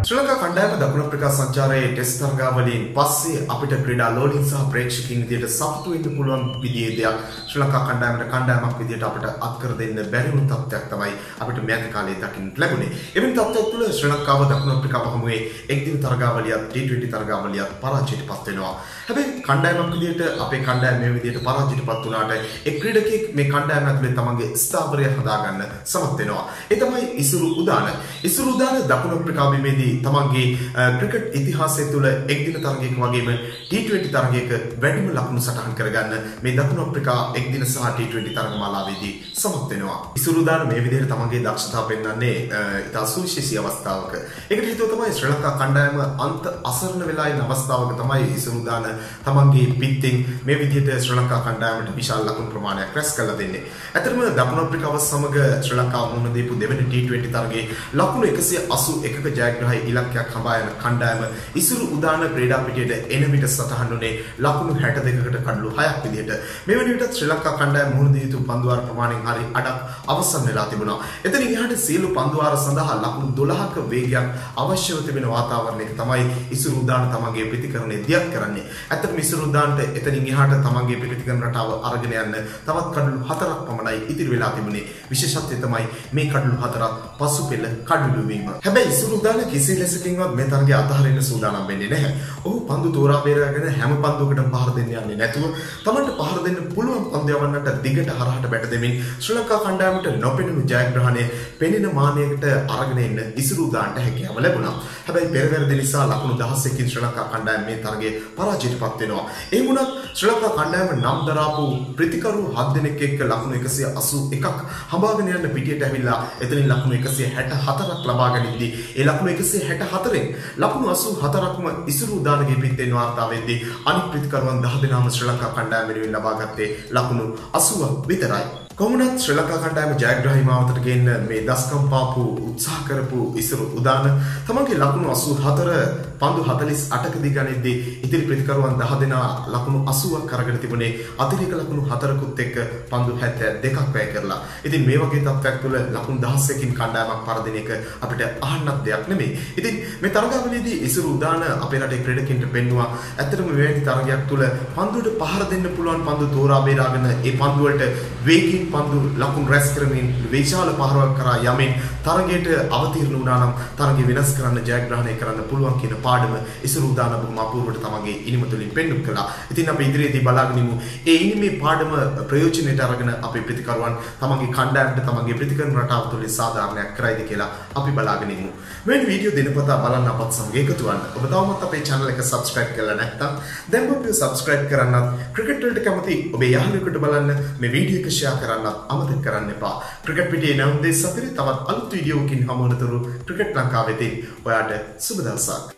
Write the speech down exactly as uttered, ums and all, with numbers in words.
ශ්‍රී ලංකා කණ්ඩායම දකුණු අප්‍රිකා සංචාරයේ ටෙස්ට් තරගාවලියෙන් පස්සේ අපිට ක්‍රීඩා ලෝලින් සහ ප්‍රේක්ෂකයන් විදියට සතුටු වෙන්න පුළුවන් විදිහේ දෙයක් ශ්‍රී ලංකා කණ්ඩායමට කණ්ඩායමක් විදියට අපිට අත්කර දෙන්න බැරි වුණු තත්ත්වයක් තමයි අපිට මෑත කාලේ දකින්න ලැබුණේ. එවැනි තත්ත්වයක් තුළ ශ්‍රී ලංකාව දකුණු අප්‍රිකාව හමුවේ එක්දින තරගාවලියත් ටී ට්වෙන්ටි තරගාවලියත් පරාජයට පත් වෙනවා. හැබැයි කණ්ඩායමක් විදියට අපේ කණ්ඩායම මේ විදියට පරාජයට පත් වුණාට ඒ ක්‍රීඩකෙක් මේ කණ්ඩායම ඇතුලේ තමන්ගේ ස්ථාවරය හදාගන්න සමත් වෙනවා. ඒ තමයි ඉසුරු උදාන. ඉසුරු උදාන දකුණු අප්‍රිකාව බිමේදී තමන්ගේ ක්‍රිකට් ඉතිහාසය තුළ එක්දින තරගයක වගේම ටී ට්වෙන්ටි තරගයක වැඩිම ලකුණු සටහන් කරගන්න මේ දකුණු අප්‍රිකා එක්දින සහ ටී ට්වෙන්ටි තරගමාලාවේදී සමත් වෙනවා. ඉසුරු උදාන මේ විදියට තමන්ගේ දක්ෂතාව පෙන්වන්නේ ඉතා සුවිශේෂී අවස්ථාවක. ඒකට හේතුව තමයි ශ්‍රී ලංකා කණ්ඩායම අන්ත අසරණ වෙලා ඉන්න අවස්ථාවක තමයි ඉසුරු උදාන තමන්ගේ පිටින් මේ විදියට ශ්‍රී ලංකා කණ්ඩායමට විශාල ලකුණු ප්‍රමාණයක් රැස් කරලා දෙන්නේ. ඇත්තටම දකුණු අප්‍රිකාව සමග ශ්‍රී ලංකාව මුහුණ දීපු දෙවැනි ටී ට්වෙන්ටි තරගයේ ලකුණු එකසිය අසූ එකක ජයග්‍රහී ඉලක්කයක් හඹා යන කණ්ඩායම ඉසුරු උදාන ක්‍රීඩා පිටියට එන විට සටහන් වුණේ ලකුණු හැට දෙකකට කඩලු හයක් විදියට. මෙවැනි විට ශ්‍රී ලංකා කණ්ඩායම මුහුණ දී යුතු පන්දුවාර ප්‍රමාණයෙන් හරි අඩක් අවසන් වෙලා තිබුණා. එතනින් එහාට සියලු පන්දුවාර සඳහා ලකුණු දොළහක වේගයක් අවශ්‍යව තිබෙන වාතාවරණයක තමයි ඉසුරු උදාන තමන්ගේ ප්‍රතිකරණය දියත් කරන්නේ. ඇත්තටම ඉසුරු උදානට එතනින් එහාට තමන්ගේ ප්‍රතිකරණ රටාව අරගෙන යන්න තවත් කඩලු හතරක් පමණයි ඉතිරි වෙලා තිබුණේ. විශේෂත්වය තමයි මේ කඩලු හතරක් පසුපෙළ කඩලු වීම. හැබැයි ඉසුරු උදාන කිසි ලෙසකින්වත් මේ තරගය අතහරින්න සූදානම් වෙන්නේ නැහැ. ඔහු පන්දු තෝරා බේරාගෙන හැම පන්දුවකටම පහර දෙන්න යන්නේ නැතුව තමන්ට පහර දෙන්න පුළුවන් පන්දු යවන්නට දිගට හරහට බැට දෙමින් ශ්‍රී ලංකා කණ්ඩායමට නොපෙනුණු ජයග්‍රහණය පෙනෙන මානයකට අරගෙන එන්න ඉසුරු උදානට හැකියාව ලැබුණා. හැබැයි පෙරවැරදි නිසා ලකුණු දහසකින් ශ්‍රී ලංකා කණ්ඩායම මේ තරගයේ පරාජයට පත් වෙනවා. ඒ වුණත් ශ්‍රී ලංකා කණ්ඩායම නම් දරාපු ප්‍රතිකරු හත් දෙනෙක් එක්ක ලකුණු එකසිය අසූ එකක් හඹාගෙන යන පිටියට ඇවිල්ලා එතනින් ලකුණු එකසිය හැට හතරක් ලබා ගනිද්දී ඒ ලකුණු එකසිය හැට හතරෙන් ලකුණු අසූ හතරක්ම ඉසුරු උදානගේ පිටෙන් වාර්තා වෙද්දී අනිත් ප්‍රතිකරුවන් දහ දෙනාම ශ්‍රී ලංකා කණ්ඩායම වෙනුවෙන් ලබා ගත්තේ ලකුණු අසූවක් විතරයි. කොමුණත් ශ්‍රී ලංකා කණ්ඩායම ජයග්‍රහී මාවතට ගෙන්න මේ දස්කම් පාපු උත්සාහ කරපු ඉසුරු උදාන තමන්ගේ ලකුණු අසූ හතර පන්දු හතළිස් අටකදී ගනිද්දී ඉතිරි ප්‍රතිකරුවන් දහ දෙනා ලකුණු අසූවක් අරගෙන තිබුණේ අතිරේක ලකුණු හතරකුත් එක්ක පන්දු හැත්තෑ දෙකක් වැය කරලා. ඉතින් මේ වගේ තත්ත්වයක් තුළ ලකුණු දහසකින් කණ්ඩායමක් පරදින එක අපිට අහන්නත් දෙයක් නෙමෙයි. ඉතින් මේ තරගාවලියේදී ඉසුරු උදාන අපේ රටේ ක්‍රීඩකින්ට පෙන්නුවා ඇත්තටම මෙවැනි තරගයක් තුළ පන්දුවට පහර දෙන්න පුළුවන් පන්දු තෝරා බේරාගෙන ඒ පන්දු වලට වේගින් පන්දු ලකුණු රැස් කරමින් විශාල පහරවක් කරා යමින් තරගයට අවතීර්ණ වුණා නම් තරගය වෙනස් කරන්න ජයග්‍රහණය කරන්න පුළුවන් කියන පාඩම ඉසුරු උදාන බොහොම අපූර්වට තමන්ගේ ඉනිම තුළින් පෙන්නුම් කළා. ඉතින් අපි ඉදිරියේදී බලාගෙන ඉමු ඒ ඉනිමේ පාඩම ප්‍රයෝජනෙට අරගෙන අපේ ප්‍රතිකරුවන් තමන්ගේ කණ්ඩායමට තමන්ගේ ප්‍රතිකරණ රටාව තුළින් සාධාරණයක් කරයිද කියලා අපි බලාගෙන ඉමු. මේ වීඩියෝ දිනපතා බලන්න අපත් සමග එකතු වෙන්න. ඔබ තවමත් අපේ channel එක subscribe කරලා නැත්නම් දැන් ඔබ subscribe කරන්නත් ක්‍රිකට් වලට කැමති ඔබේ යාළුවෙකුට බලන්න මේ වීඩියෝ එක share කරන්නත් අමතක කරන්න එපා. ක්‍රිකට් පිටියේ නම් දෙස් අතරේ තවත් අලුත් වීඩියෝකින් හමු වෙනතුරු ක්‍රිකට් ලංකාවෙදී ඔයාට සුබ දවසක්.